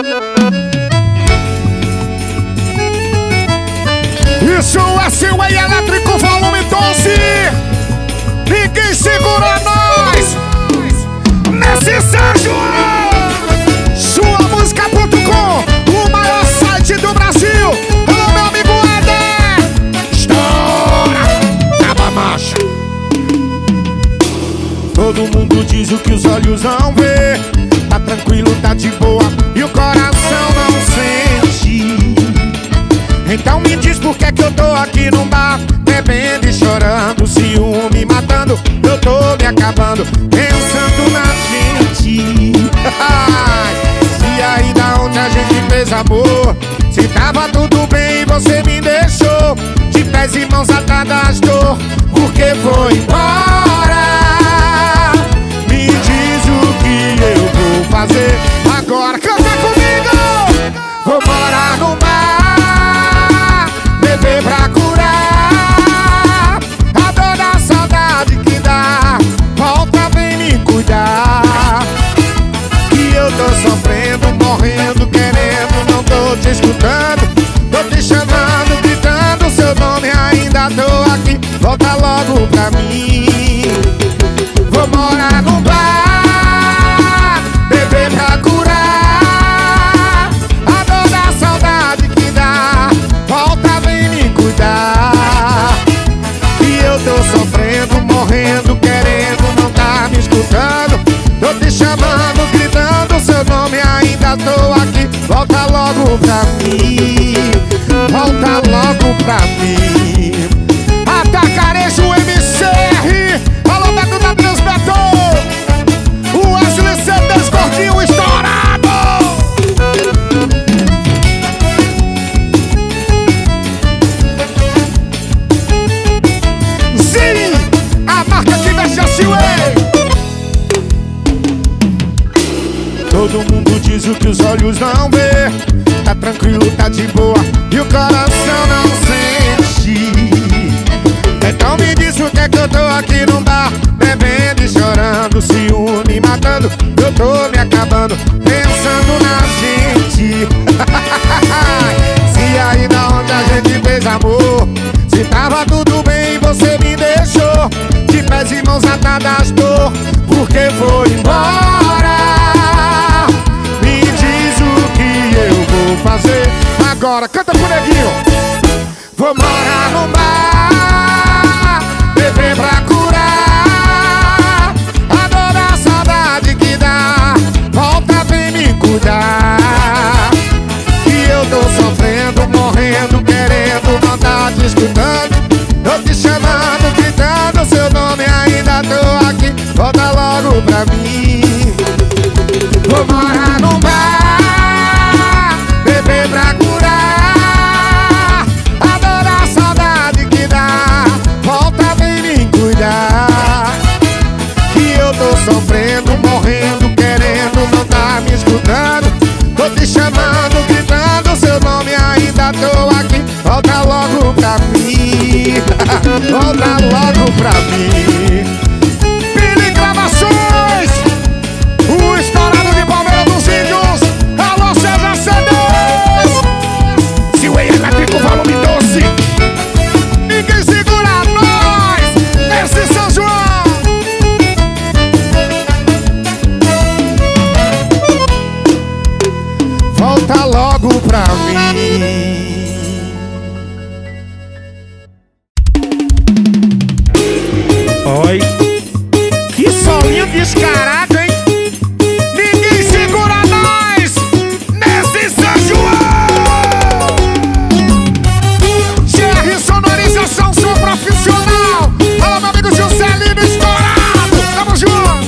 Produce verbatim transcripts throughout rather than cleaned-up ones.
Isso é Seaway Elétrico, volume doze. Ninguém segura nós nesse São João. Sua música ponto com, o maior site do Brasil. Alô, meu amigo Éder. Estoura, tava marcha. Todo mundo diz o que os olhos não vê. Tá tranquilo, tá de boa e o coração não sente. Então me diz por que que eu tô aqui num bar, bebendo e chorando, ciúme matando. Eu tô me acabando, pensando na gente. E aí da onde a gente fez amor, se tava tudo bem e você me deixou de pés e mãos atadas, dor, porque foi embora. Me diz o que eu vou fazer agora. Canta comigo! Vou morar no bar, beber pra curar a dor da saudade que dá. Volta, vem me cuidar, que eu tô sofrendo, morrendo, querendo, não tô te escutando. Tô te chamando, gritando seu nome, ainda tô aqui. Volta logo pra mim. Vou morar no bar, beber pra curar a dor da saudade que dá. Volta, vem me cuidar, que eu tô sofrendo, morrendo, querendo, não tá me escutando. Tô te chamando, gritando seu nome, ainda tô aqui. Volta logo pra mim, volta logo pra mim. Atacarejo M C R, alô Beto da Transbetor, o Wesley C dez gordinho estourado. Sim, a marca que veste a Seaway. Todo mundo diz o que os olhos não vê. Tá tranquilo, tá de boa e o coração não sente. Então me diz por que que eu tô aqui num bar, bebendo e chorando, ciúme matando. Eu tô me acabando, pensando na gente. Se aí da onde a gente fez amor, se tava tudo bem e você me deixou de pés e mãos atadas, dor, porque foi embora. Me diz o que eu vou fazer agora. Canta pro neguinho. Vou morar no bar, beber pra curar a dor da saudade que dá. Volta, vem me cuidar, que eu tô sofrendo, morrendo, querendo, não tá te escutando. Tô te chamando, gritando seu nome, ainda tô aqui. Volta logo pra mim. Vou morar num bar, beber pra curar a dor da saudade que dá. Volta, vem me cuidar, que eu tô sofrendo, morrendo, querendo, não tá me escutando. Tô te chamando, gritando seu nome, ainda tô aqui. Volta logo pra mim. Volta logo pra mim. Pili Gravações, o estourado de Palmeira dos Índios. Alô, César C dez, Seaway Elétrico, volume doze. Ninguém segura nós nesse São João. Volta logo pra mim. Oi, que solinho descarado, hein? Ninguém segura nós nesse São João. G R Sonorização, som profissional. Alô, meu amigo Juscelino estourado. Tamo junto.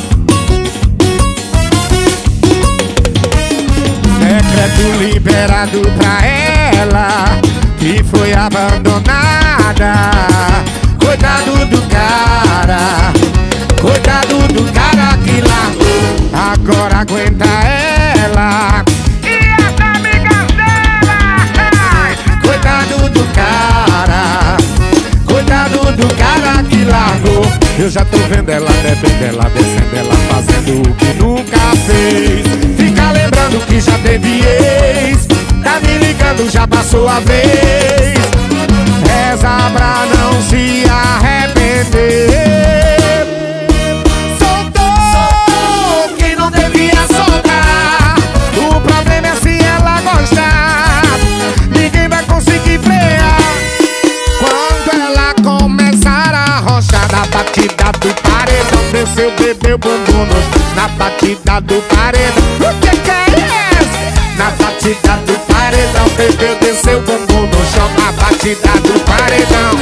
Decreto liberado pra ela que foi abandonada. Coitado do cara, coitado do cara que largou. Agora aguenta ela e as amigas dela. Coitado do cara, coitado do cara que largou. Eu já tô vendo ela bebendo, ela descendo, ela fazendo o que nunca fez. Fica lembrando que já teve ex. Tá me ligando, já passou a vez. Reza pra não se arrepender. Soltou quem não devia soltar. O problema é se ela gostar. Ninguém vai conseguir frear. Quando ela começar a rochar na batida do paredão, desceu, bebeu bumbum no... Na batida do paredão. O que que é isso? Na batida do paredão, bebeu, desceu, bumbum no chão. Na batida do paredão.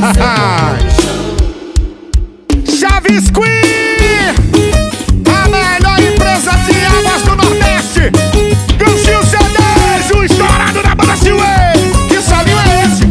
Chaves Queen, a melhor empresa de águas do Nordeste. Ganchil C dez, o estourado da banda Silway. Que solinho é esse?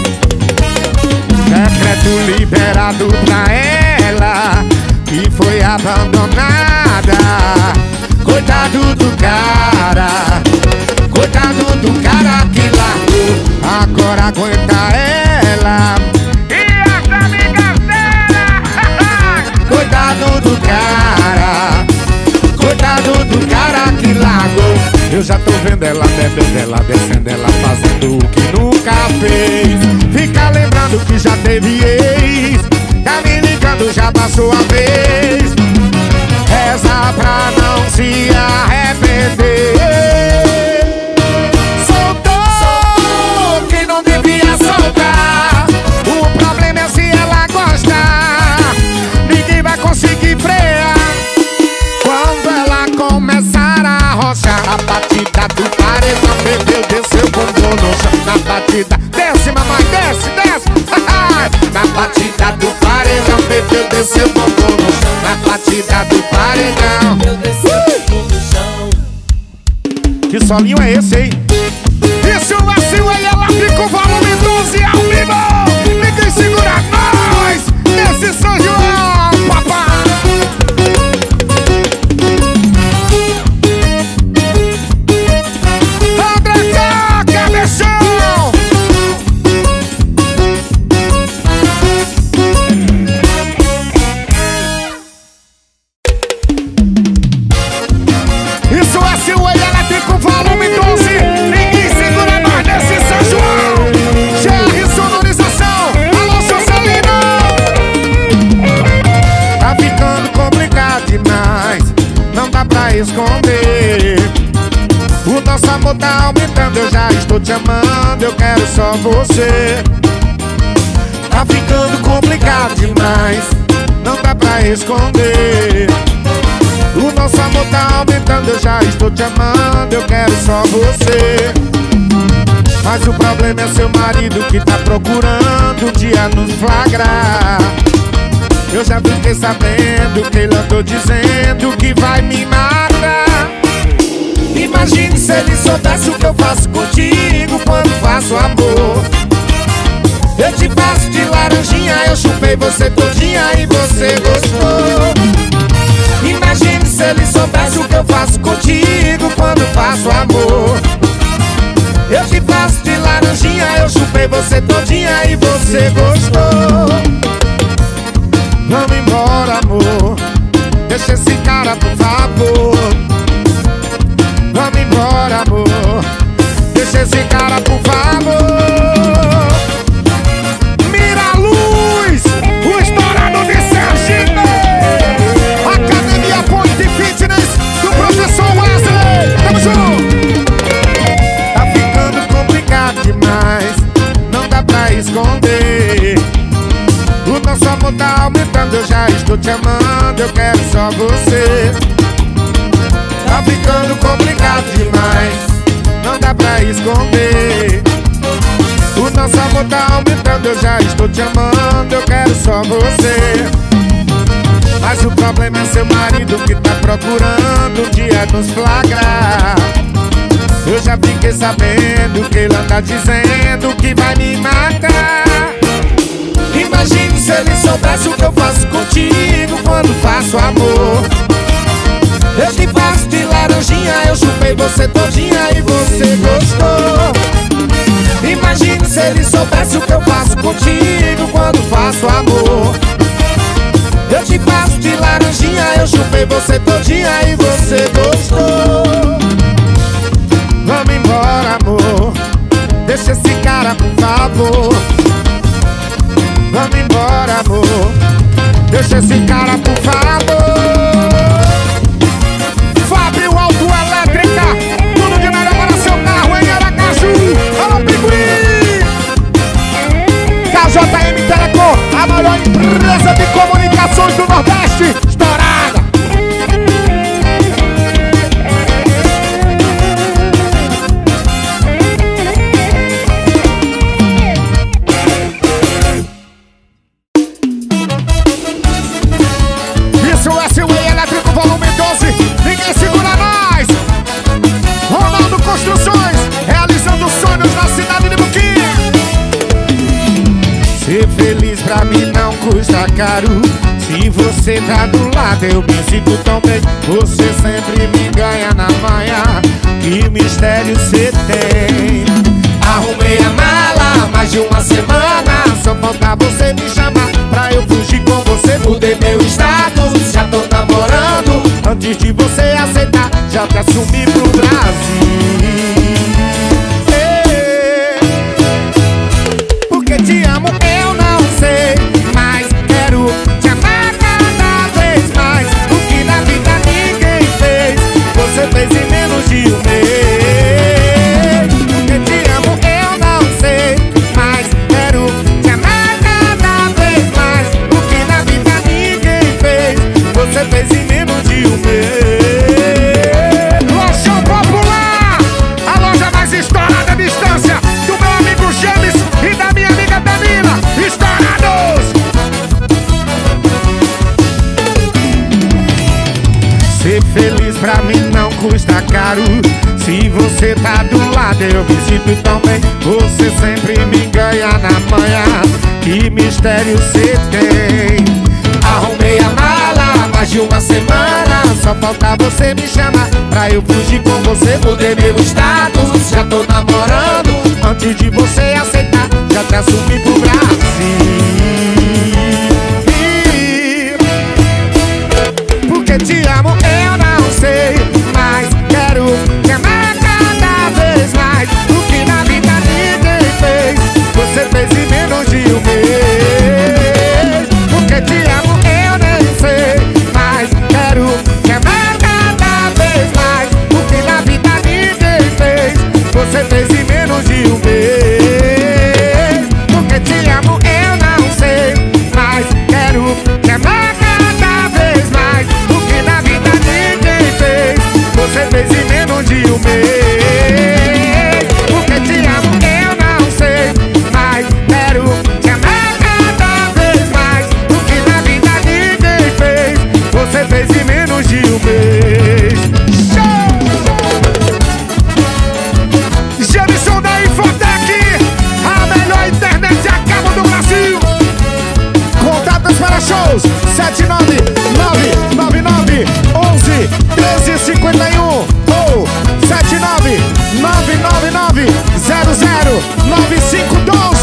Decreto liberado pra ela, que foi abandonada. Coitado do cara, coitado do cara que largou. Agora aguenta ela e as amigas dela. Coitado do cara, coitado do cara que largou. Eu já tô vendo ela bebendo, ela descendo, ela fazendo o que nunca fez. Fica lembrando que já teve ex. Tá me ligando, já passou a vez. Reza pra não se arrepender. Soltou quem não devia soltar. O problema é se ela gostar. Ninguém vai conseguir frear. Quando ela começar a rochar na batida do paredão, bebeu, desceu, bumbum no chão. Na batida, desce mamãe, desce, desce. Na batida do paredão, bebeu, desceu, bumbum no chão. Na batida do paredão. Que solinho é esse, hein? Isso é o Silway, ela fica o volume doze ao vivo. Ninguém segura nós nesse São João, papai. André K, cabeção. Isso é Silway, ela fica o volume doze. Ninguém segura nós nesse São João. G R Sonorização, alô Juscelino. Tá ficando complicado demais, não dá pra esconder. O nosso amor tá aumentando, eu já estou te amando, eu quero só você. Tá ficando complicado demais, não dá pra esconder. O nosso amor tá aumentando, eu já estou te amando, eu quero só você. Mas o problema é seu marido que tá procurando um dia nos flagrar. Eu já fiquei sabendo que ele andou dizendo que vai me matar. Imagine se ele soubesse o que eu faço contigo quando faço amor. Eu te faço de laranjinha, eu chupei você todinha e você gostou. Imagine se ele soubesse o que eu faço contigo quando faço amor. Eu te faço de laranjinha, eu chupei você todinha e você gostou. Vamos embora, amor, deixa esse cara, por favor. Vamos embora, amor, deixa esse cara, por favor. Mira a luz, o estourado de Sergipe. Academia Point Fitness do professor Wesley. Tamo junto. Tá ficando complicado demais, não dá pra esconder. O nosso amor tá aumentando, eu já estou te amando, eu quero só você. Tá ficando complicado demais, não dá pra esconder. O nosso amor tá aumentando, eu já estou te amando, eu quero só você. Mas o problema é seu marido que tá procurando um dia nos flagrar. Eu já fiquei sabendo que ele anda dizendo que vai me matar. Imagine se ele soubesse o que eu faço contigo quando faço amor. Eu te faço de laranjinha, eu chupei você todinha e você gostou. Imagine se ele soubesse o que eu faço contigo quando faço amor. Eu te faço de laranjinha, eu chupei você todinha e você gostou. pra mim não custa caro. Se você tá do lado eu me sinto tão bem. Você sempre me ganha na manhã. Que mistério cê tem. Arrumei a mala mais de uma semana. Só falta você me chamar pra eu fugir com você. Mudei meu status, já tô namorando. Antes de você aceitar, já te assumi pro Brasil. Porque te amo eu não sei, mas quero te amar cada vez mais. O que na vida ninguém fez, você fez em menos de um mês. Porque te amo eu não sei, mas quero te amar cada vez mais. O que na vida ninguém fez, você fez em menos de um mês. Loja Popular, a loja mais estourada à distância do meu amigo James e da minha amiga Danila. Estourados! Ser feliz pra mim não custa caro. Se você tá do lado eu me sinto tão bem. Você sempre me ganha na manhã. Que mistério cê tem. Arrumei a mala mais de uma semana. Só falta você me chamar pra eu fugir com você. Mudei meu status, já tô namorando. Antes de você aceitar, já te assumi pro Brasil. Porque te amo eu não sei, mas quero te amar cada vez mais. O que na vida ninguém fez, você fez em menos de um mês. Porque te amo eu nem sei, mas quero te amar cada vez mais. O que na vida ninguém fez, você fez em menos de um mês. Porque te amo eu não sei, mas quero te amar cada vez mais. O que na vida ninguém fez, você fez em menos de um mês. Porque te amo eu não sei, mas quero te amar cada vez mais. O que na vida ninguém fez, você fez em menos de um mês. Show! Jamison da Infotec, a melhor internet a cabo do Brasil. Contatos para shows sete nove nove nove nove um um treze cinquenta e um ou sete nove nove nove nove zero zero nove cinco um dois.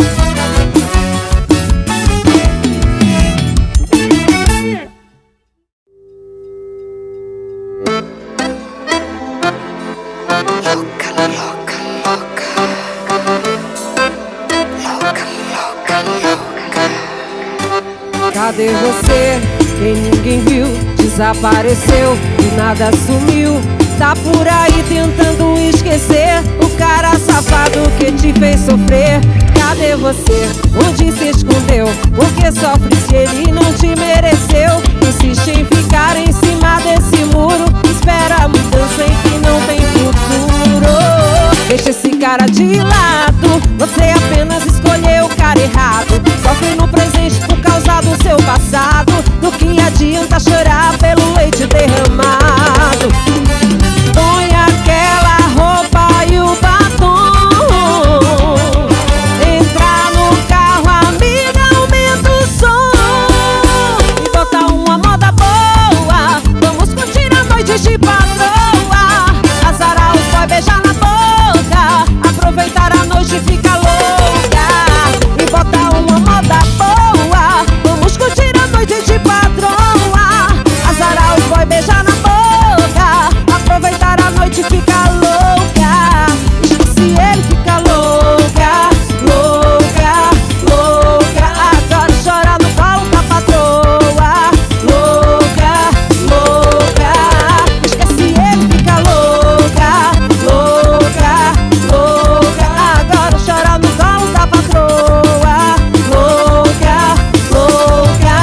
Cadê você? Quem ninguém viu, desapareceu, do nada sumiu. Tá por aí tentando esquecer o cara safado que te fez sofrer. Cadê você? Onde se escondeu? Por que sofre se ele não te mereceu? Insiste em ficar em cima desse muro, espera a mudança em que não tem futuro. Deixa esse cara de lado, você apenas escolheu o cara errado. Sofre no presente por causa do seu passado. Do que adianta chorar pelo leite derramado? Põe aquela roupa e o batom, entra no carro, amiga, aumenta o som e bota uma moda boa. Vamos curtir a noite de patroa. Azarar os boy, beijar na boca, aproveitar a noite e ficar louca e bota uma moda boa. Vamos curtir a noite de patroa. Azarar os boy, beijar na boca, aproveitar a noite e ficar louca. Se ele fica louca, louca, louca, agora chora no colo da patroa. Louca, louca, esquece ele fica louca, louca, louca, agora chora no colo da patroa. Louca, louca.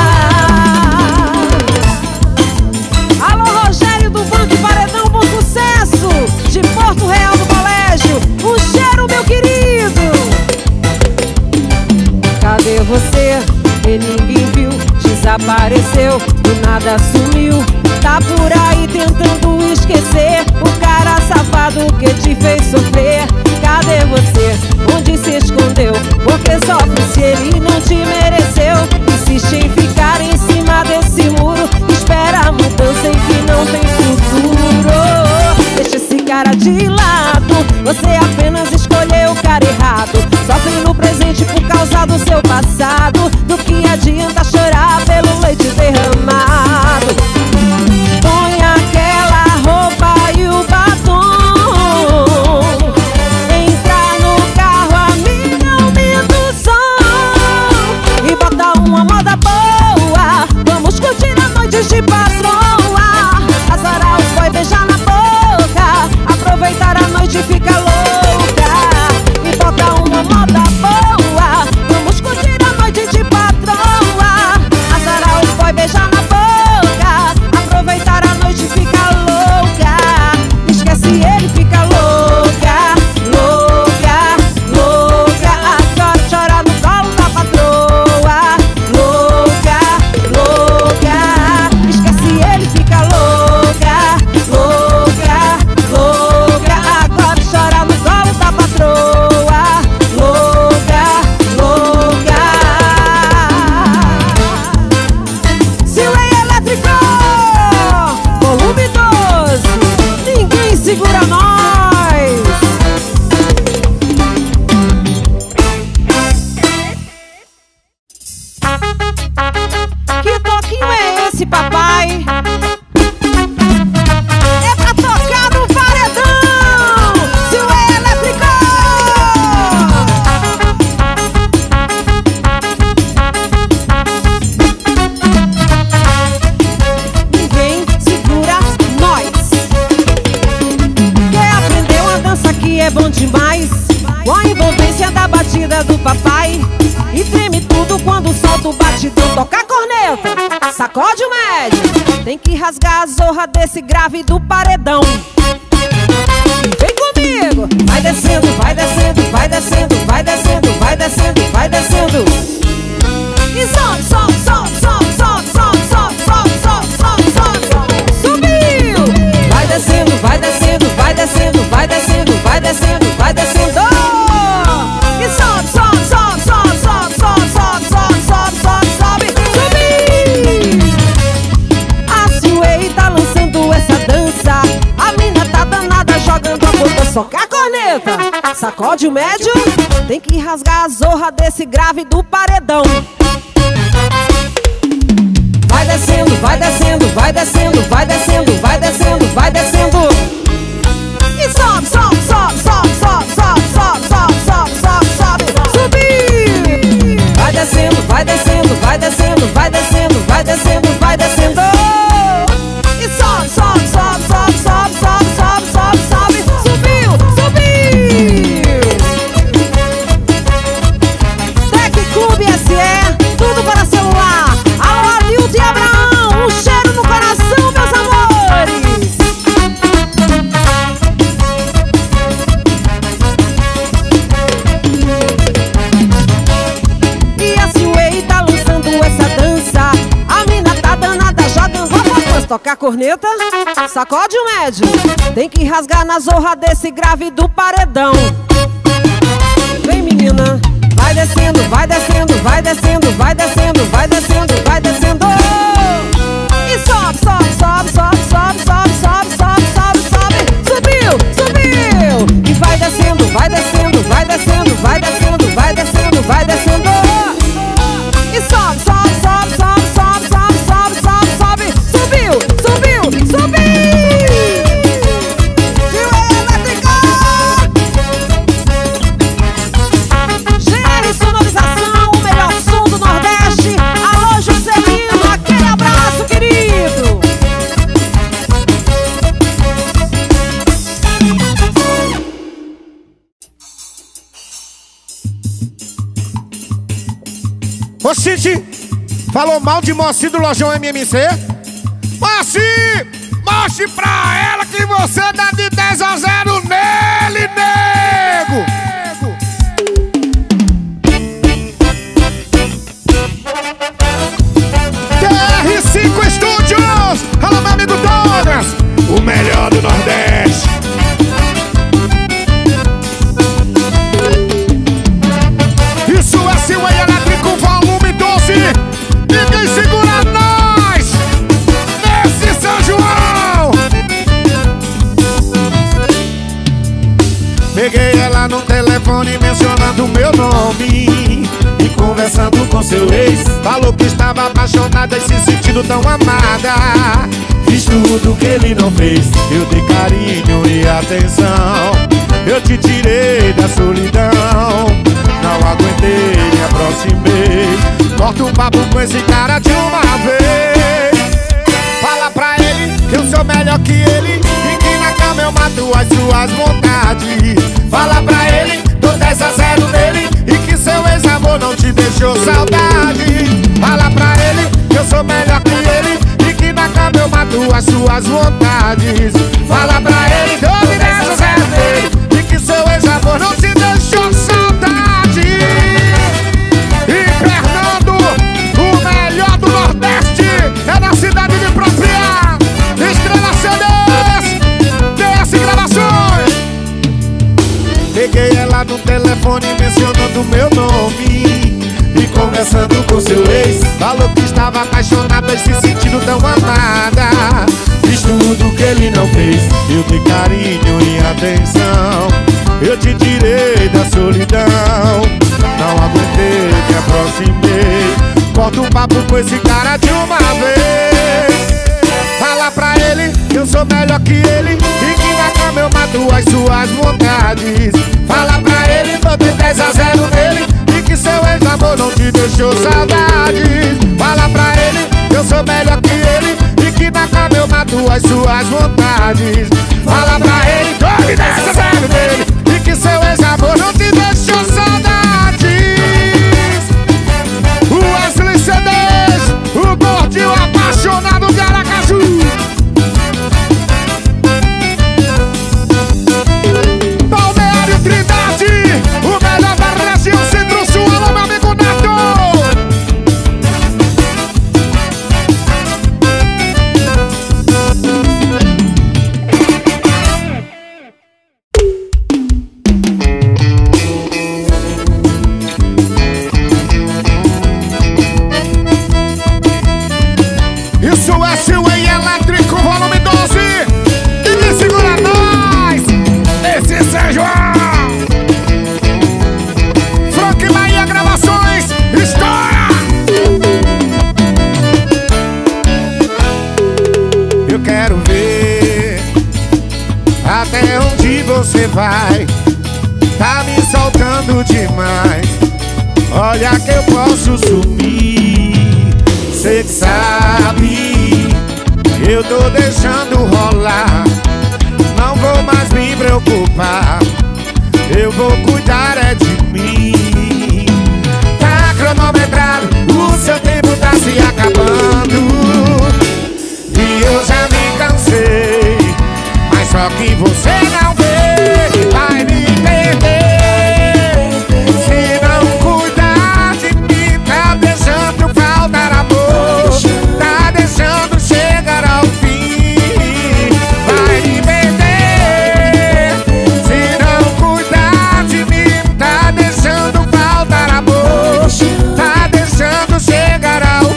Alô, Rogério do Banco Paredão, bom sucesso, de Porto Real do Colégio. Um cheiro, meu querido. Cadê você? Que ninguém viu, desapareceu, do nada sumiu. Tá por aí tentando esquecer o cara safado que te fez sofrer. Cadê você? Onde se escondeu? Por que sofre se ele não te mereceu? Você apenas escolheu o cara errado. Sofre no presente por causa do seu passado. Do que adianta chorar pelo leite derramado? Põe aquela roupa e o batom, entra no carro, amiga, aumenta o som e bota uma moda boa. Vamos curtir a noite de patroa. Azarar os boy, beijar na boca, aproveitar a noite e ficar louca. E bota uma moda boa. Vamos curtir a noite de patroa. Azarar os boy, beijar na boca, aproveitar a noite e ficar louca. Esquece ele, fica louca, louca, louca. Agora chora no colo da patroa. Louca, louca. Esquece ele, fica louca, louca, louca. Agora chora no colo da patroa. Louca, louca. Silvei Elétrico, volume doze. Ninguém segura nós. Que toquinho é esse, papai? É pra tocar no paredão. Silvei Elétrico. Ninguém segura nós. Quer aprender uma dança que é bom demais? Com a envolvência da batida do papai. E treme tudo quando solta o batidão. Toca a corneta, sacode o médio. Tem que rasgar a zorra desse grave do paredão. E vem comigo. Vai descendo, vai descendo, vai descendo, vai descendo, vai descendo, vai descendo. E sobe, sobe, sobe, sobe, sobe, sobe, sobe, sobe, sobe, sobe, sobe. Subiu. Vai descendo, vai descendo, vai descendo, vai descendo, vai descendo, vai descendo. E sobe, sobe, sobe, sobe, sobe, sobe, sobe, sobe, sobe, sobe, sobe. Subiu. A Silvei tá lançando essa dança. A mina tá danada jogando a boca. Soca a corneta, sacode o médio. Tem que rasgar a zorra desse grave do paredão. Vai descendo, vai descendo, vai descendo, vai descendo, vai descendo, vai descendo. E sobe, sobe, sobe, sobe, sobe, sobe, sobe, sobe, sobe, sobe, sobe. Subiu. Vai descendo, vai descendo, vai descendo, vai descendo, vai descendo, vai descendo. E sobe, sobe, sobe, sobe, sobe, sobe, sobe, sobe, sobe. Subiu, subiu. Tec Clube S E, tudo para celular. Alô, Arildo e Abraão, um cheiro no coração, meus amores. E a Silvei tá lançando essa dança. A mina tá danada jogando a boca. Toca a corneta, sacode o médio. Tem que rasgar na zorra desse grave do paredão. Vem, menina. Vai descendo, vai descendo, vai descendo, vai descendo, vai descendo, vai descendo. E sobe, sobe, sobe, sobe, sobe, sobe, sobe, sobe, sobe, sobe. Subiu, subiu. E vai descendo, vai descendo, vai descendo, vai descendo, vai descendo, vai descendo. E sobe, sobe, sobe, sobe, sobe, sobe, sobe, sobe, sobe. Subiu, subiu, subiu. Silvei Elétrico. G R Sonorização, o melhor som do Nordeste. Alô, Juscelino, aquele abraço, querido. Ô City, falou mal de Moacir do Lojão M M C? Moacir, mostre pra ela que você dá de dez a zero nele, nego! T R cinco Studios, alô meu amigo Douglas, o melhor do Nordeste. Isso é Silvei Elétrico, volume doze. Ninguém segura nós nesse São João. Peguei ela no telefone mencionando meu nome e conversando com seu ex. Falou que estava apaixonada e se sentindo tão amada. Fiz tudo que ele não fez, eu dei carinho e atenção. Eu te tirei da solidão, não aguentei, me aproximei. Corta um papo com esse cara de uma vez. Fala pra ele que eu sou melhor que ele e que na cama eu mato as suas vontades. Fala pra ele, dou dez a zero nele e que seu ex-amor não te deixou saudade. Fala pra ele que eu sou melhor que ele e que na cama eu mato as suas vontades. Fala pra ele, dou dez a zero nele e que seu ex-amor não te deixou saudade. E Fernando, o melhor do Nordeste é na cidade de Propriá. Estrela C Ds, D S Gravações. Peguei ela no telefone mencionando meu nome e conversando com seu ex. Falou que estava apaixonada e se sentindo tão amada. Fiz tudo que ele não fez, eu dei carinho e atenção. Eu te tirei da solidão, não aguentei, me aproximei. Corta um papo com esse cara de uma vez. Fala pra ele que eu sou melhor que ele e que na cama eu mato as suas vontades. Fala pra ele, vou ter dez a zero nele e que seu ex-amor não te deixou saudade. Fala pra ele que eu sou melhor que ele e que na cama eu mato as suas vontades. Fala pra ele, dou dez a zero nele e que seu ex-amor não te deixou saudades. O Wesley C Ds, o gordinho apaixonado de Aracaju. Balneário Trindade, o melhor da região Centro-Sul. Alô, meu amigo Neto. Isso é Silway Elétrico, volume doze. E me segura nós, esse São João. Frank Bahia Gravações, estoura. Eu quero ver até onde você vai. Tá me soltando demais. Olha que eu posso sumir. Cê que sabe, eu tô deixando rolar. Não vou mais me preocupar, eu vou cuidar é de mim. Tá cronometrado, o seu tempo tá se acabando e eu já me cansei, mas só que você não vê, vai me perder. Se não cuidar de mim, tá deixando faltar amor, tá deixando chegar ao fim, vai me perder. Se não cuidar de mim, tá deixando faltar amor, tá deixando chegar ao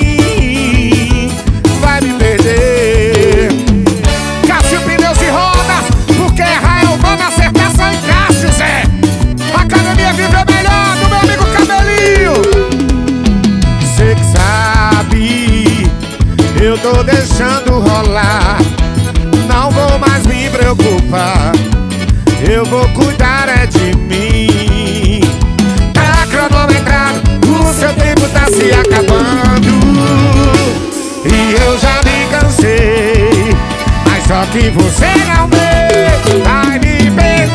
fim, vai me perder. Cássio Pneus e Rodas, porque errar é humano, acertar só em Cássio, Zé. Academia Viver Melhor, do meu amigo Cabelinho. Cê que sabe, eu tô deixando rolar. Não vou mais me preocupar, eu vou cuidar é de mim. Tá cronometrado, o seu tempo tá se acabando e eu já me cansei, mas só que você não vê, vai me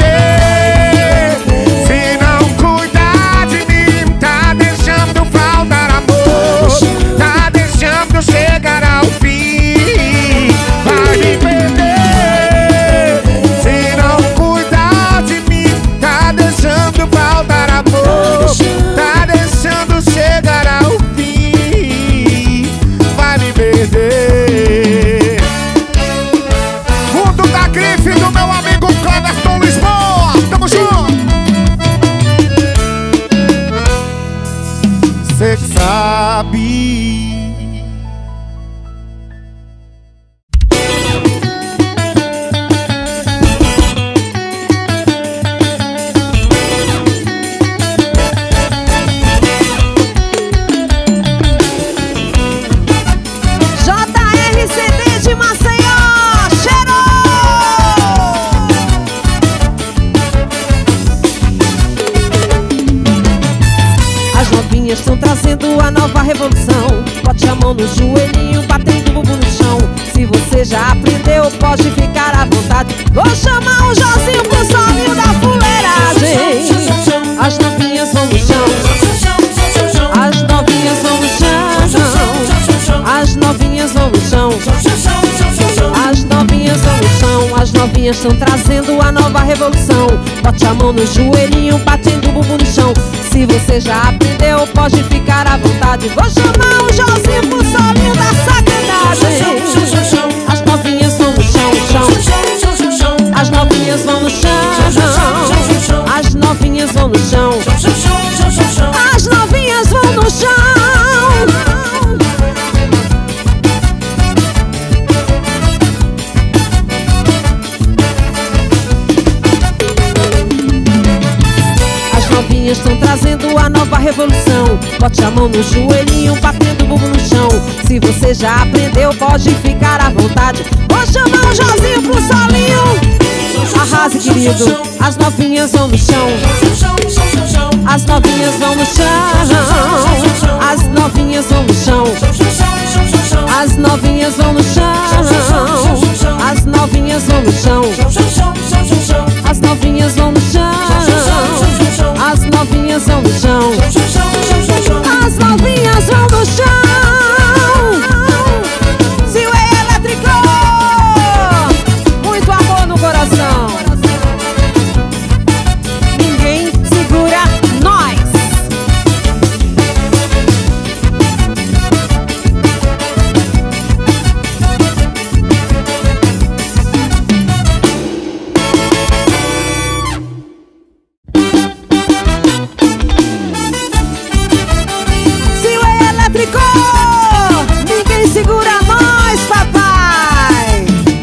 perder. Se não cuidar de mim, tá deixando faltar amor, tá deixando chegar ao fim, vai me perder. Se não cuidar de mim, tá deixando faltar amor, tá deixando chegar ao fim, vai me perder. Fundo da grife do meu amigo Cleber novinhas estão trazendo a nova revolução. Bote a mão no joelhinho, batendo o bumbum no chão. Se você já aprendeu, pode ficar à vontade. Vou chamar o Jozinho pro solinho da fuleiragem. As novinhas vão no chão. As novinhas vão no chão. As novinhas vão no chão. As novinhas vão no chão. As novinhas estão trazendo a nova revolução. Bote a mão no joelhinho, batendo o bumbum no chão. Se você já aprendeu, pode ficar à vontade. Vou chamar o Jozinho pro solinho da sacanagem. As novinhas vão no chão, chão. As novinhas vão no chão. As novinhas vão no chão. As novinhas vão no chão. Estão trazendo a nova revolução. Bote a mão no joelhinho, batendo o bumbum no chão. Se você já aprendeu, pode ficar à vontade. Vou chamar o Jozinho pro solinho. Arrase, querido. As novinhas vão no chão. As novinhas vão no chão. As novinhas vão no chão. As novinhas vão no chão. As novinhas vão no chão. As novinhas vão no chão. As novinhas vão no chão. As novinhas vão no chão. Seaway Elétrico, muito amor no coração. Ninguém segura nós. Ninguém segura nós, papai.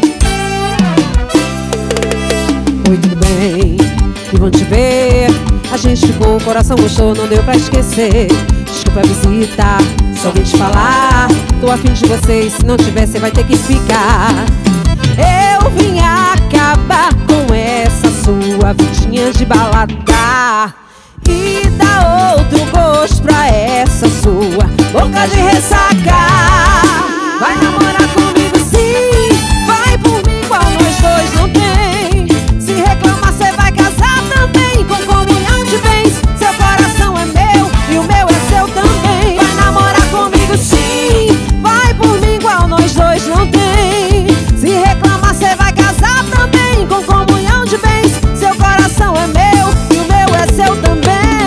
Oi, tudo bem? E vão te ver. A gente ficou, o coração gostou, não deu pra esquecer. Desculpa a visita, só vim te falar. Tô afim de vocês, se não tiver, cê vai ter que ficar. Eu vim acabar com essa sua vidinha de balada e dar outro gosto pra essa sua boca de ressaca. Vai namorar comigo sim, vai por mim igual nós dois não tem. Se reclamar cê vai casar também, com comunhão de bens. Seu coração é meu e o meu é seu também. Vai namorar comigo sim, vai por mim igual nós dois não tem. Se reclamar cê vai casar também, com comunhão de bens. Seu coração é meu e o meu é seu também.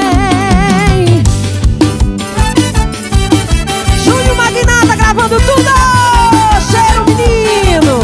Magnata gravando tudo, cheiro menino.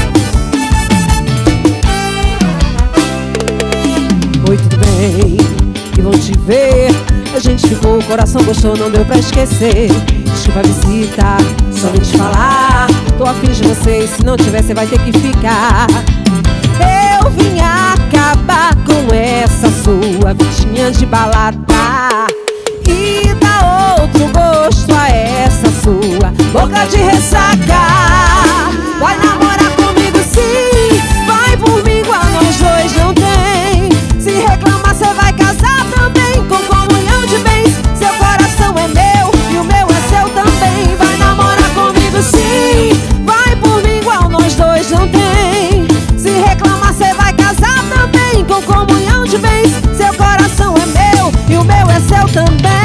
Oi, tudo bem? E vão te ver. A gente ficou, o coração gostou, não deu pra esquecer. Desculpa a visita, só vim te falar. Tô afim de vocês, se não tiver, cê vai ter que ficar. Eu vim acabar com essa sua vidinha de balada e dar outro gosto a essa sua boca de ressaca. Vai namorar comigo sim, vai por mim igual nós dois não tem. Se reclamar cê vai casar também, com comunhão de bens. Seu coração é meu e o meu é seu também. Vai namorar comigo sim, vai por mim igual nós dois não tem. Se reclamar cê vai casar também, com comunhão de bens. Seu coração é meu e o meu é seu também.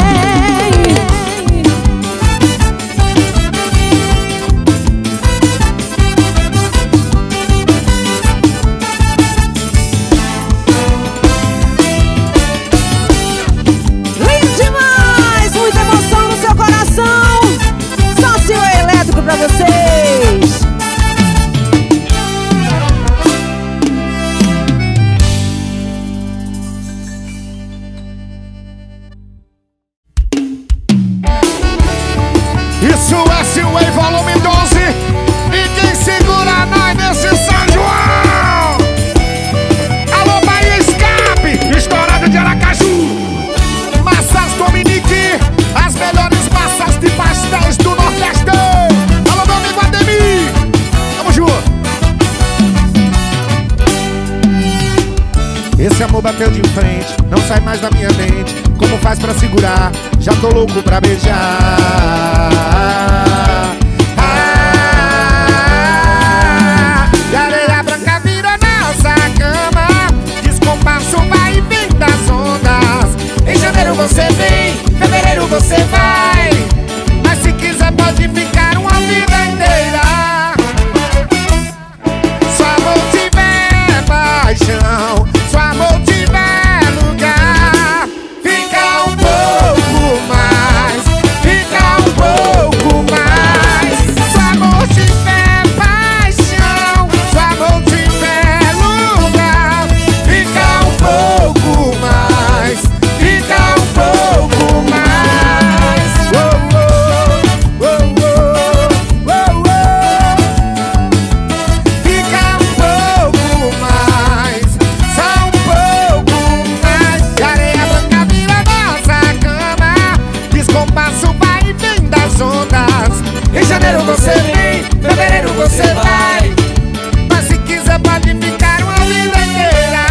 Pra vocês. Esse amor bateu de frente, não sai mais da minha mente. Como faz pra segurar? Já tô louco pra beijar. Ah, e areia branca vira nossa cama. Descompasso vai e vem das ondas. Em janeiro você vem, fevereiro você vai. Mas se quiser pode ficar uma vida inteira. Só amor tiver paixão, só amor tiver lugar. Fica um pouco mais, fica um pouco mais. Só amor tiver paixão, só amor tiver lugar. Fica um pouco mais, fica um pouco mais. Oh, oh, oh, oh, oh, oh. Fica um pouco mais, só um pouco mais. E areia branca vira nossa cama. Descompasso vai e vem das ondas. Em janeiro você vem, fevereiro você vai. Mas se quiser pode ficar uma vida inteira.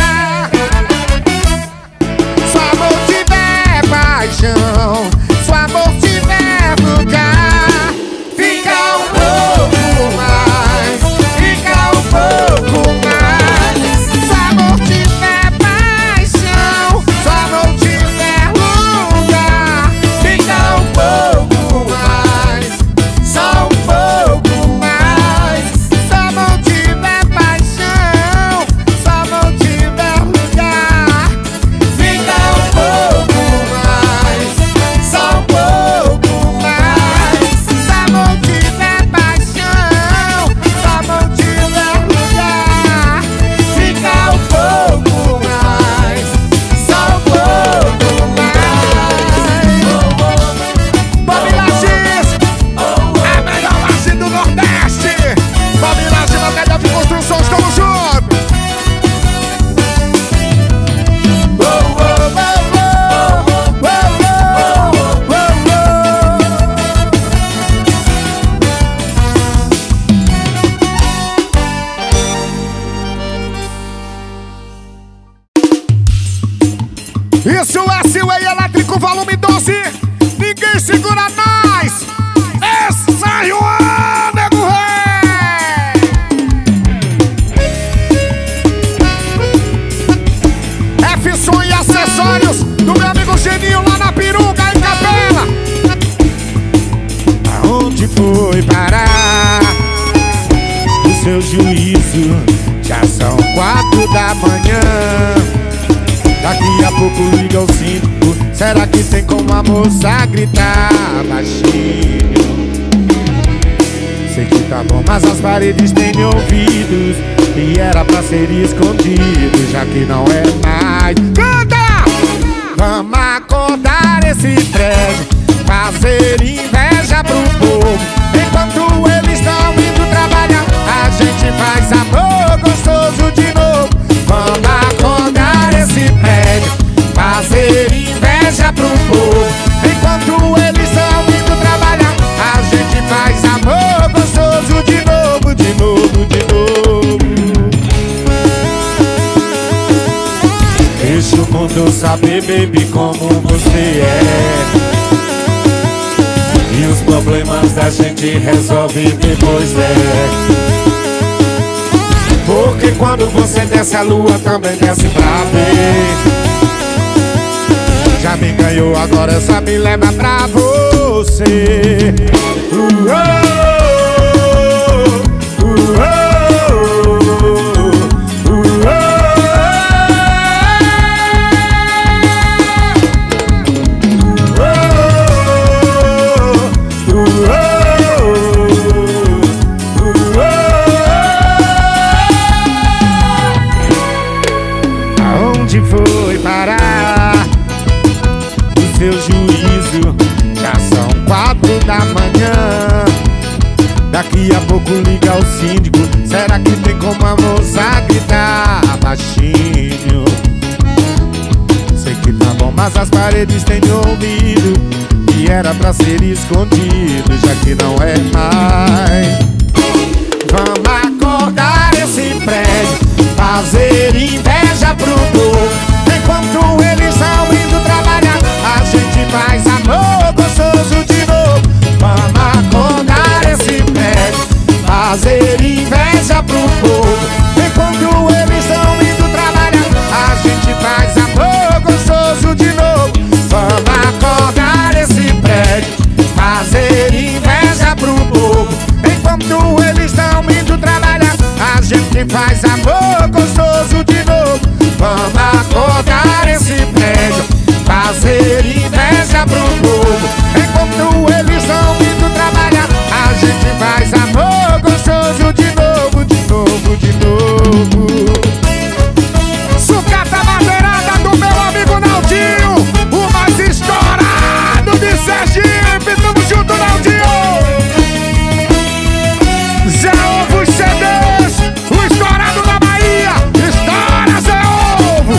Só amor tiver paixão, só amor tiver lugar. Fica um pouco mais, fica um pouco mais. Só amor tiver paixão, só amor tiver lugar. Fica um pouco mais, só um pouco mais. Só amor tiver paixão, só amor tiver lugar. Fica um pouco mais, só um pouco mais. Só amor tiver paixão, só amor tiver lugar. Fica um pouco mais, só um pouco mais. Bob Lages, a melhor laje do Nordeste. Bob Lages, material de construção, estamos juntos. Oh, oh, oh, oh, oh, oh, oh, oh. Isso é Silway Elétrico volume doze. Ninguém segura nós. Esse é o Nego Rei. F-Som e acessórios do meu amigo Geninho lá na Piruca, em Capela. Aonde foi parar o seu juízo? Já são quatro da manhã. Daqui a pouco liga o síndico. Será que tem como a moça gritar baixinho? Sei que tá bom, mas as paredes têm ouvidos e era pra ser escondido, já que não é mais. Canta! Vamos acordar esse prédio, fazer inveja pro povo. Enquanto eles estão indo trabalhar, a gente faz amor gostoso de novo. Vamos acordar esse prédio, fazer inveja pro povo. Enquanto eles estão indo trabalhar, a gente faz amor gostoso de novo, de novo, de novo. Deixa o mundo saber, baby, como você é. E os problemas da gente resolve depois, é. Porque quando você desce a lua também desce pra ver. Já me ganhou, agora só me leva pra você. Uh, oh, uh, oh, uh, oh, Aonde foi parar o seu juízo? Já são quatro da manhã. Daqui a pouco liga o síndico. Será que tem como a moça gritar baixinho? Sei que tá bom, mas as paredes têm ouvido e era pra ser escondido, já que não é mais. Vamos acordar esse prédio, fazer inveja pro povo. acordar esse prédio, fazer inveja pro povo. Enquanto eles estão indo trabalhar, a gente faz amor gostoso de novo, de novo, de novo. Sucata madeirada do meu amigo Naldinho, o mais estourado de Sergipe. Tamo junto, Naldinho. Zé Ovo C Ds, o estourado da Bahia. Estoura, Zé Ovo.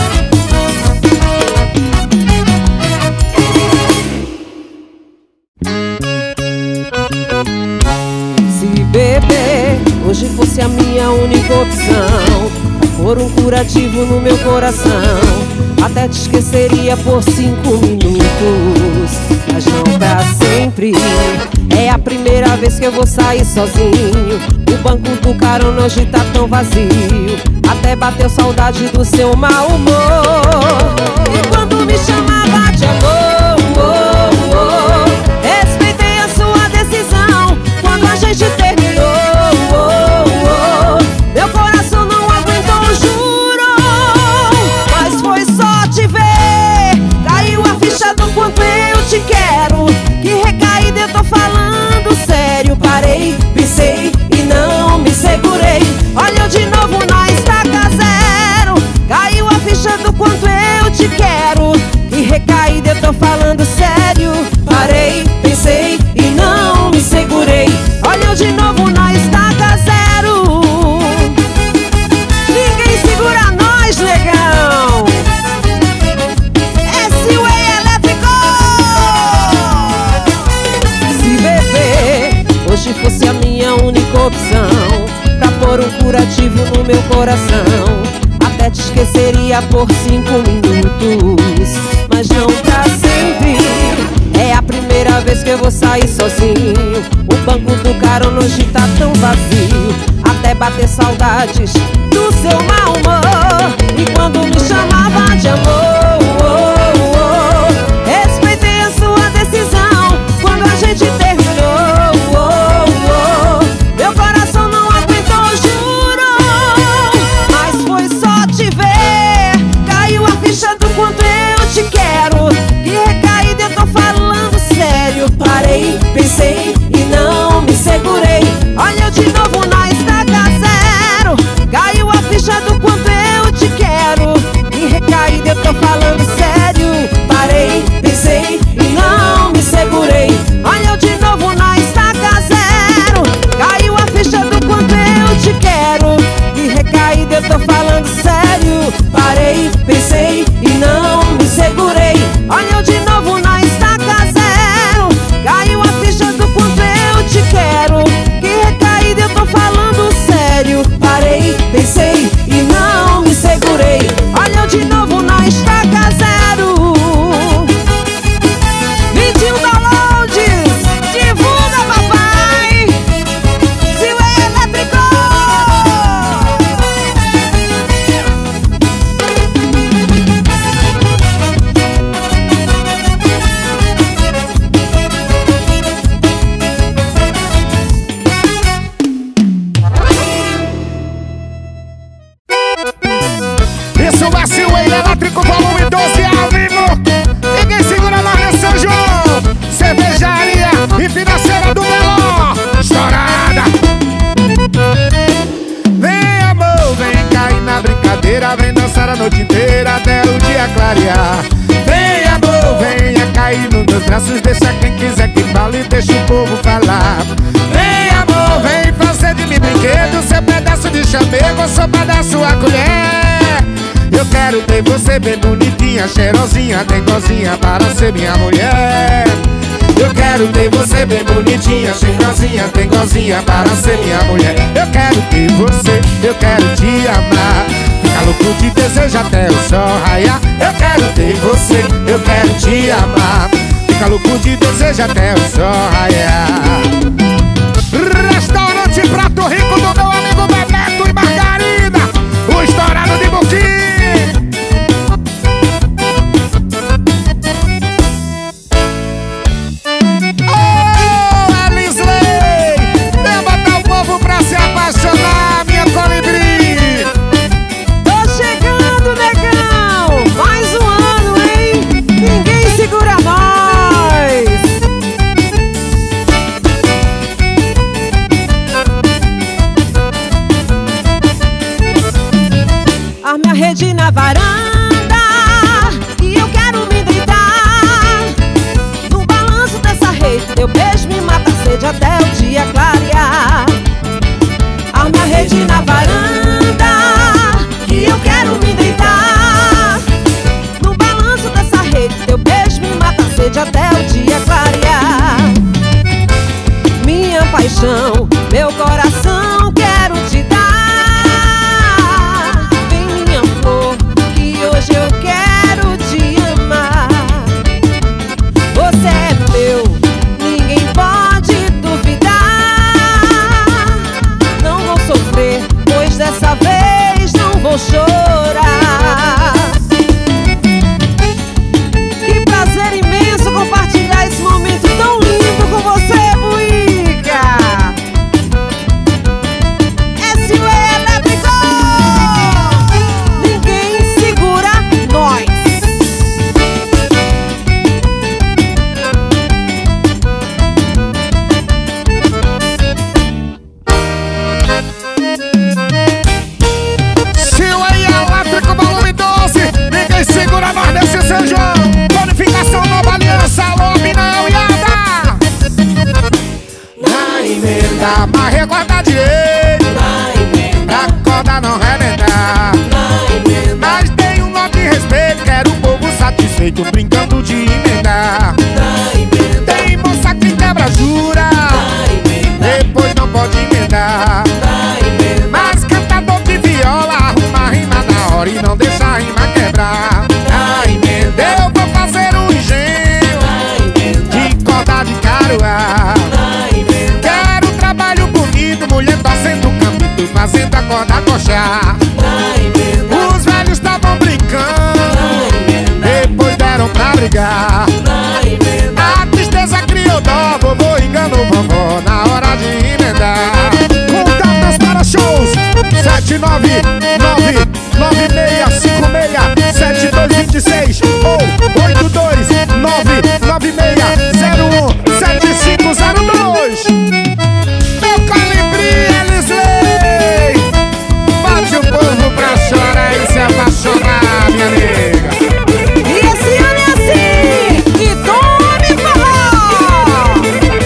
Se beber hoje fosse a minha única opção, por um curativo no meu coração, até te esqueceria por cinco minutos, mas não pra sempre. É a primeira vez que eu vou sair sozinho, o banco do carona hoje tá tão vazio, até bateu saudade do seu mau humor. E quando me chamava de amor, oh, oh, respeitei a sua decisão quando a gente terminou, oh, oh, meu coração não aguentou, juro, mas foi só te ver, caiu a ficha do quanto eu te quero. Que recaída, eu tô falando sério. Parei, pensei e não me segurei. Olha eu de novo na estaca zero, caiu a ficha do quanto eu te quero. Que recaída, eu tô falando sério. Parei, pensei e não me segurei. Olha eu de novo na estaca zero. Ninguém segura nós, negão. S-Way Elétrico. Se beber hoje fosse a minha única opção, pra pôr um curativo no meu coração, até te esqueceria por cinco minutos, mas não pra sempre. É a primeira vez que eu vou sair sozinho, o banco do carona hoje tá tão vazio, até bater saudades do seu mau humor. E quando me chamava de amor, oh, oh, respeitei a sua decisão quando a gente terminou, oh, oh, meu coração não aguentou, juro, mas foi só te ver, caiu a ficha do quanto eu te quero. Que recaída, eu tô falando sério. Parei, pensei e não me segurei. Olha eu de novo na estaca zero, caiu a ficha do quanto eu te quero. Que recaída, eu tô falando sério. Parei, pensei e não me segurei. Olha eu de novo na estaca zero, caiu a ficha do quanto eu te quero. Que recaída, eu tô falando sério. Parei, pensei e não me segurei. Olha eu de novo na estaca zero, caiu a ficha do quanto eu te quero. Que recaída, eu tô falando sério. Parei, pensei e não me segurei. Olha eu de novo na estaca zero. vinte e um downloads, divulga, papai. S-Way Elétrico. Isso vai ser o Elétrico volume doze ao vivo. Ninguém segura nós nesse São João. Cervejaria e financeira do Meló. Estourada. Vem amor, vem cair na brincadeira, vem dançar a noite inteira até o dia clarear. Vem amor, venha cair nos meus braços, deixa quem quiser que fale, deixa o povo falar. Vem amor, vem fazer de mim brinquedo, seu pedaço de chamego, eu sou pra dar sua colher. Eu quero ter você bem bonitinha, cheirosinha, dengozinha para ser minha mulher. Eu quero ter você bem bonitinha, cheirosinha, dengozinha para ser minha mulher. Eu quero ter você, eu quero te amar, ficar louco de desejo até o sol raiar. Eu quero ter você, eu quero te amar, ficar louco de desejo até o sol raiar. Restaurante Prato Rico do meu amigo Bebeto e Margarida, o estourado de Buquim. Tô chegando, negão. jeito, brincando de emendar. Tem moça que quebra, jura, depois não pode emendar. Mas cantador de viola arruma a rima na hora e não deixa a rima quebrar. Na emenda eu vou fazer um engenho de corda de caruá. Quero trabalho bonito, mulher torcendo o campito, fazendo a corda coxar. Os velhos estavam brincando, depois deram pra brigar. A tristeza criou dó, vovô enganou vovó na hora de emendar. Contatos para shows sete nove nove nove seis cinco seis sete dois dois seis ou oito dois nove nove seis zero um sete cinco zero dois. Meu Colibri, Elisley, bate o povo pra chorar e se apaixonar, minha nega. E esse ano é assim, e tome forró.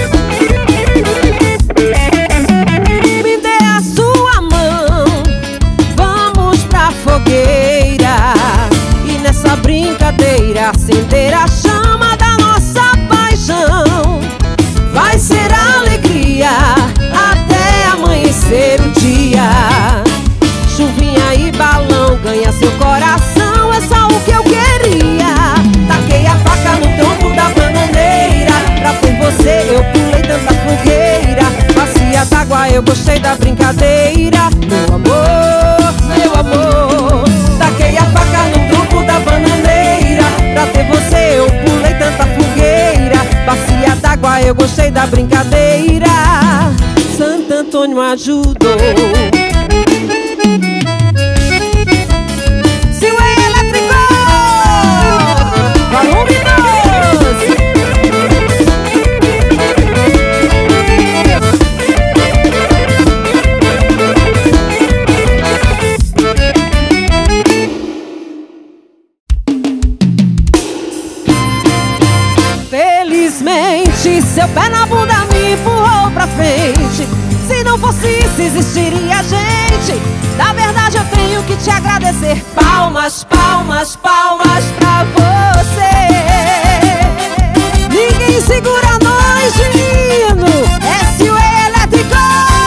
Me dê a sua mão, vamos pra fogueira, e nessa brincadeira acender a chama da nossa paixão. Vai ser alegria até amanhecer o dia. Chuvinha e balão ganha seu coração, é só o que eu queria. Taquei a faca no tronco da bananeira, pra ter você eu pulei tanta fogueira. Bacia d'água, eu gostei da brincadeira. Meu amor, meu amor. Taquei a faca no tronco da bananeira, pra ter você eu pulei tanta fogueira. Bacia d'água, eu gostei da brincadeira. Santo Antônio ajudou. Felizmente, seu pé na bunda me empurrou pra frente. Se não fosse isso, existiria a gente. Na verdade, eu tenho que te agradecer. Palmas, palmas, palmas pra você. Ninguém segura nós, menino. S U E Elétrico.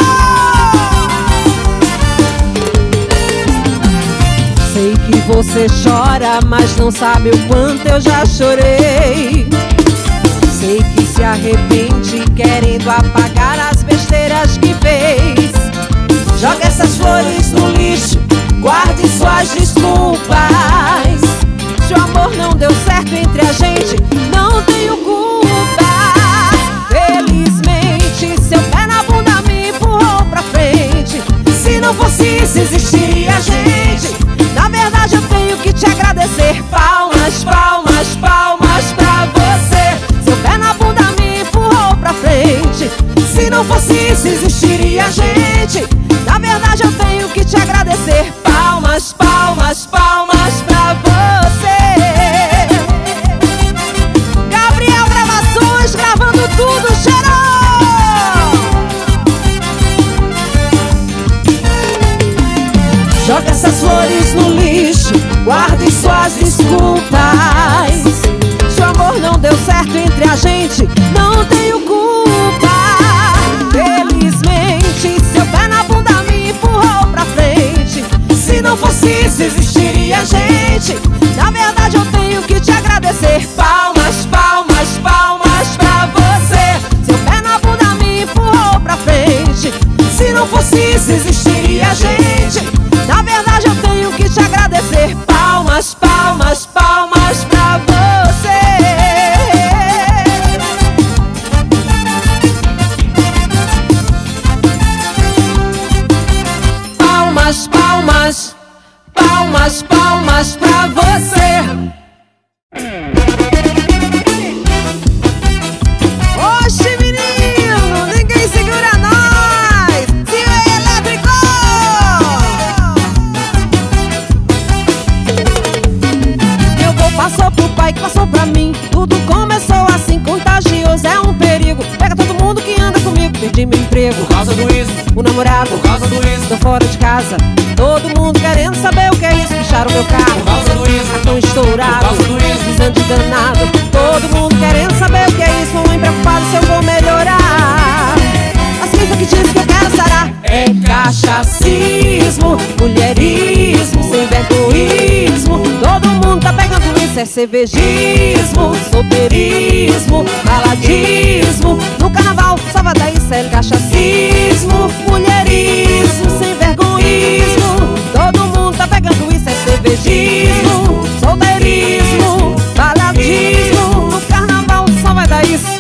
Sei que você chora, mas não sabe o quanto eu já chorei. Sei que se arrepende querendo apagar as besteiras que fez. Joga essas flores no lixo, guarde suas desculpas. Se o amor não deu certo entre a gente, não tenho culpa. Felizmente, seu pé na bunda me empurrou pra frente. Se não fosse isso, existiria a gente. Na verdade, eu tenho que te agradecer. Palmas, palmas, palmas pra você. Seu pé na bunda me empurrou pra frente. Se não fosse isso, existiria a gente. Na verdade, eu tenho que te agradecer. Palmas, palmas, palmas pra você. Gabriel Gravações, gravando tudo, cheirou! Joga essas flores no lixo, guarde suas desculpas. Se o amor não deu certo entre a gente, não tenho culpa. Felizmente, seu pé na bunda me empurrou pra frente. Se não fosse isso, existiria a gente. Na verdade, eu tenho que te agradecer. Palmas, palmas, palmas pra você. Seu pé na bunda me empurrou pra frente. Se não fosse isso, existiria a gente. Na verdade, eu tenho que te agradecer. Palmas, palmas, palmas pra você. Palmas, palmas, palmas, palmas pra você. Oxe, menino, ninguém segura nós. S U E Elétrico. Meu vô passou pro pai que passou pra mim. Tudo começou assim, contagioso, é um perigo. Pega todo mundo que anda comigo. Perdi meu emprego por causa do isso, o namorado por causa do isso, tô fora de casa. Todo mundo querendo saber o que é isso. Picharam meu carro por causa do isso, tão estourado, por causa do isso, precisando de cachacismo, mulherismo, sem vergonhismo. Todo mundo tá pegando isso, é cervejismo, solteirismo, baladismo. No carnaval só vai dar isso, é cachacismo, mulherismo, sem vergonhismo. Todo mundo tá pegando isso, é cervejismo, solteirismo, baladismo. No carnaval só vai dar isso.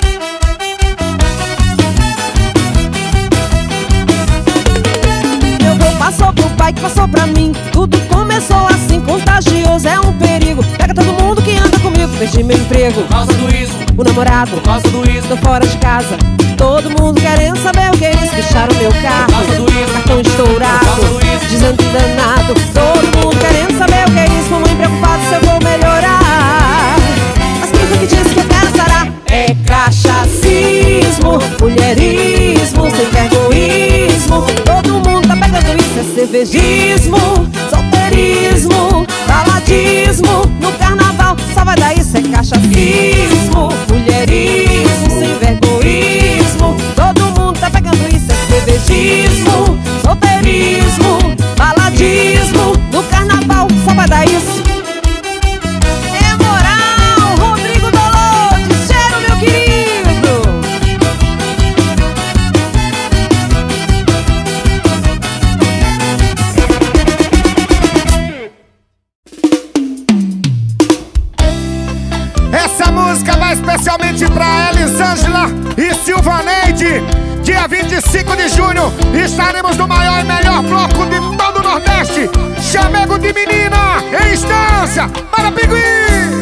Meu vô passou pro pai que passou pra mim. Tudo começou assim, contagioso, é um perigo. Pega todo mundo que anda comigo, perdi meu emprego por causa do isso, o namorado por causa do isso, tô fora de casa. Todo mundo querendo saber o que é isso. Deixaram meu carro, por causa do isso, cartão estourado, dizendo que danado. Todo mundo querendo saber o que é isso. Mamãe preocupada se eu vou melhorar. Mas quem foi que disse que eu quero sarar? É cachacismo, mulherismo, sem vergonhismo. Todo mundo tá pegando isso, é cervejismo, solteirismo, baladismo. No carnaval só vai dar isso, é cachacismo, mulherismo, sem vergonhismo. Todo mundo tá pegando isso, é cervejismo, solteirismo, baladismo. No carnaval só vai dar isso. É moral, Rodrigo Dolores, cheiro, meu querido. Essa música vai especialmente pra Elisângela e Silvaneide. Dia vinte e cinco de junho estaremos no maior e melhor bloco de todo o Nordeste, Chamego de Menina, em Estância, para Pinguim.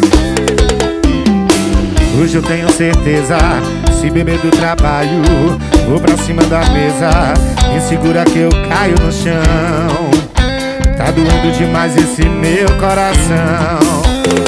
Hoje eu tenho certeza, se beber do trabalho, vou pra cima da mesa, me segura que eu caio no chão. Tá doendo demais esse meu coração.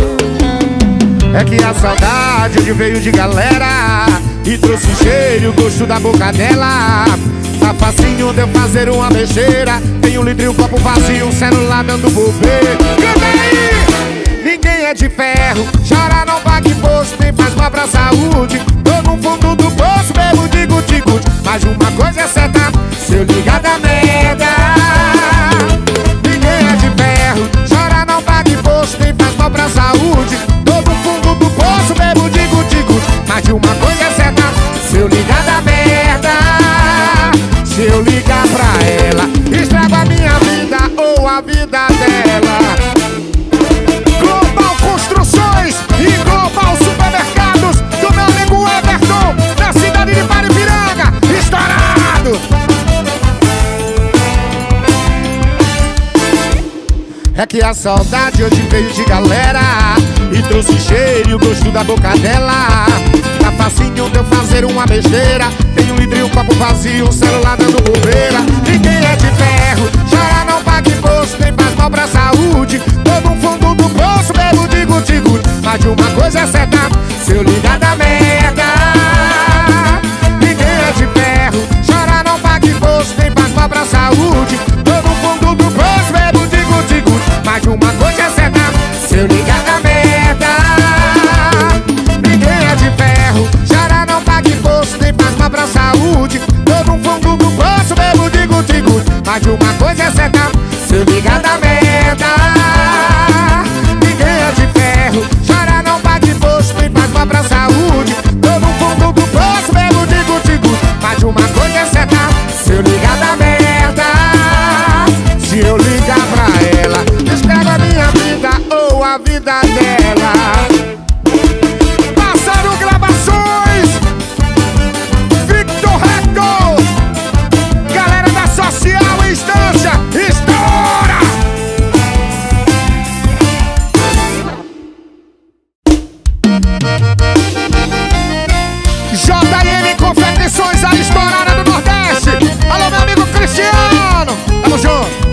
É que a saudade hoje veio de galera e trouxe o cheiro e o gosto da boca dela. Tá facinho de eu fazer uma besteira. Tem um litro e um copo vazio, um celular dando bobeira. Canta aí! Ninguém é de ferro, chora não paga imposto, nem faz mal pra saúde. Tô no fundo do poço, bebo de guti-guti. Mas uma coisa é certa, se eu ligar da merda. Ninguém é de ferro, chora não paga imposto, nem faz mal pra saúde. Tô no fundo do poço, bebo de guti-guti. Mas de uma coisa é certa, se eu ligar da merda. Se eu ligar pra ela, estrago a minha vida ou a vida dela. Global Construções e Global Supermercados, do meu amigo Everton, da cidade de Paripiranga, estourado. É que a saudade hoje veio de galera e trouxe cheiro e o gosto da boca dela. Tá facinho de eu fazer uma besteira. Tem um litro e um copo vazio, um celular dando bobeira. Ninguém é de ferro, chora não paga imposto, nem faz mal pra saúde. Tô no fundo do poço, bebo de guti-guti. Mas de uma coisa é certa, se eu ligar da merda. Ninguém é de ferro, chora não paga imposto, nem faz mal pra saúde. Tô no fundo do poço, bebo de guti-guti. Mas de uma coisa é certa, se eu ligar da merda. Ninguém é de ferro, chora não paga imposto, nem faz mal pra saúde. Tô no fundo do poço, bebo de guti-guti. Mas de uma coisa é certa, se eu ligar da merda. Ninguém é de ferro, chora não paga imposto, nem faz mal pra saúde. Tô no fundo do poço, bebo de guti-guti. Mas de uma coisa é certa, se eu ligar da merda. Se eu ligar pra ela, estrago a minha vida ou a vida dela. Passaram gravações, Victor Record, galera da Social Instância, estoura! J M Confecções, a estourada do Nordeste. Alô, meu amigo Cristiano, tamo junto.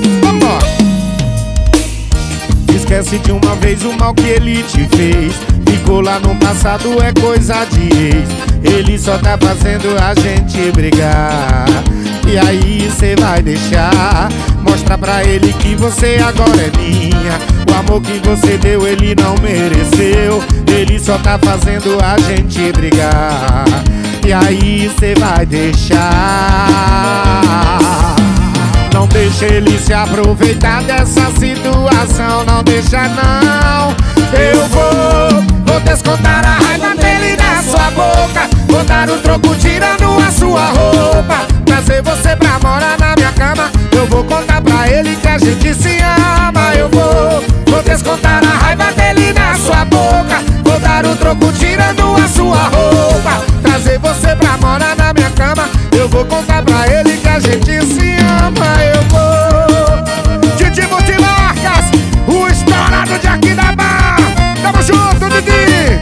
Esquece de uma vez o mal que ele te fez. Ficou lá no passado, é coisa de ex. Ele só tá fazendo a gente brigar. E aí cê vai deixar mostrar pra ele que você agora é minha. O amor que você deu ele não mereceu. Ele só tá fazendo a gente brigar. E aí cê vai deixar. Não deixa ele se aproveitar dessa situação, não deixa não. Eu vou, vou descontar a raiva dele na sua boca. Vou dar um troco tirando a sua roupa, trazer você pra morar na minha cama. Eu vou contar pra ele que a gente se ama. Eu vou, vou descontar a raiva dele na sua boca. Vou dar um troco tirando a sua roupa, trazer você pra morar na minha cama. Eu vou contar pra ele que a gente se ama. Eu vou. Didi Multimarcas, o estourado de aqui da Barra. Tamo junto, Didi.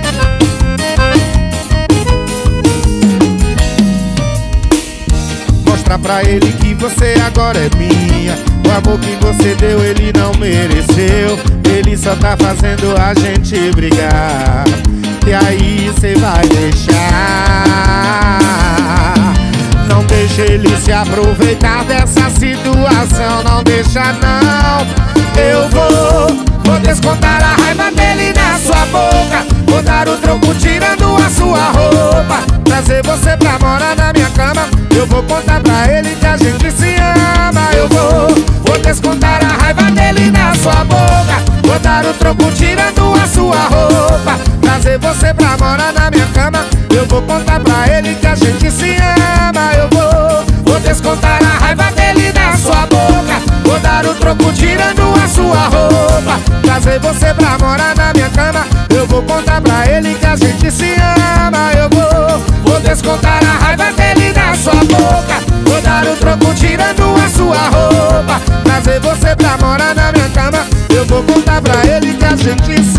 Mostra pra ele que você agora é minha. O amor que você deu ele não mereceu. Ele só tá fazendo a gente brigar. E aí cê vai deixar? Não deixa ele se aproveitar dessa situação, não deixa não. Eu vou, vou descontar a raiva dele na sua boca. Vou dar o troco tirando a sua roupa, trazer você pra morar na minha cama. Eu vou contar pra ele que a gente se ama. Eu vou, vou descontar a raiva dele na sua boca. Vou dar o troco tirando a sua roupa, trazer você pra morar na minha cama. Eu vou contar pra ele que a gente se ama. Eu vou, vou descontar a raiva dele na sua boca. Vou dar o troco tirando a sua roupa, trazer você pra morar na minha cama. Eu vou contar pra ele que a gente se ama. Eu vou, vou descontar a raiva dele na sua boca. Vou dar o troco tirando a sua roupa, trazer você pra morar na minha cama. Eu vou contar pra ele que a gente se